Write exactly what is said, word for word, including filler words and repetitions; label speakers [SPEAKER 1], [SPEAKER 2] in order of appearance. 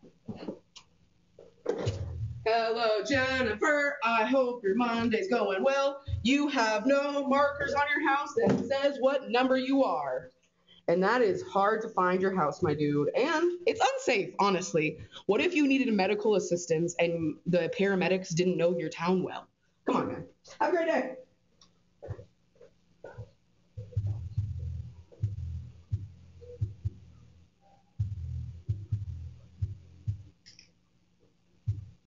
[SPEAKER 1] Hello, Jennifer. I hope your Monday's going well. You have no markers on your house that says what number you are. And that is hard to find your house, my dude. And it's unsafe, honestly. What if you needed medical assistance and the paramedics didn't know your town well? Come on, man. Have a great day.